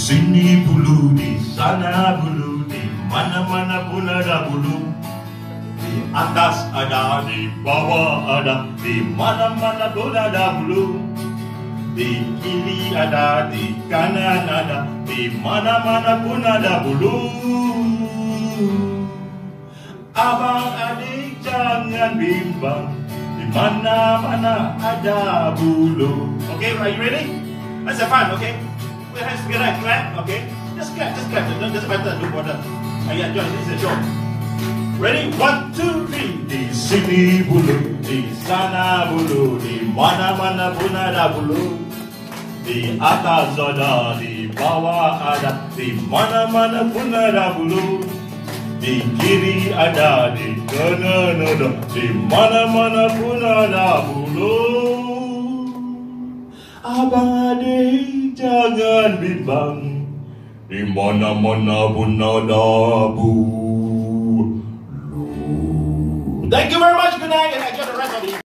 sini bulu, di sana bulu, di mana-mana pun ada bulu. Di atas ada, di bawah ada, di mana-mana pun ada bulu. Di kiri ada, di kanan ada, di mana-mana pun ada bulu. Abang adik jangan bimbang, di mana-mana ada bulu. Okay, are you ready? Let's have fun, okay? Put your hands together and clap, okay? Just clap, doesn't matter, do water. Yeah, Josh, this is a show. Ready? 1, 2, 3. Di sini bulu, di sana bulu, di mana-mana pun ada bulu. Di atas ada, di bawah ada, di mana-mana pun ada bulu. Di kiri ada, di kanan ada, di mana-mana pun ada bulu. Abang adik jangan bimbang, di mana-mana pun ada bulu. Thank you very much. Good night, and enjoy the rest of the evening.